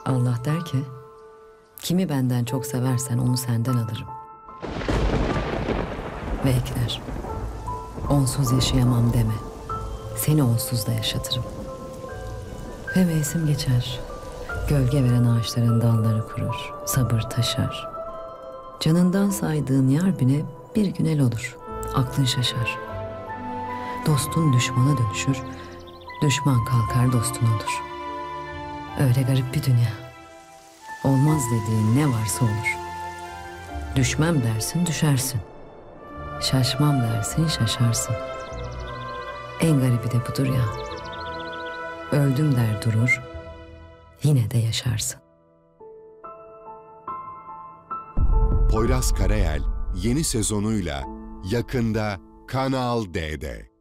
Allah der ki, kimi benden çok seversen onu senden alırım. Ve ekler, onsuz yaşayamam deme, seni onsuz da yaşatırım. Ve mevsim geçer, gölge veren ağaçların dalları kurur, sabır taşar. Canından saydığın yar bile bir gün el olur, aklın şaşar. Dostun düşmana dönüşür, düşman kalkar dostun olur. Öyle garip bir dünya. Olmaz dediğin ne varsa olur. Düşmem dersin, düşersin. Şaşmam dersin, şaşarsın. En garibi de budur ya. Öldüm der durur, yine de yaşarsın. Poyraz Karayel yeni sezonuyla yakında Kanal D'de.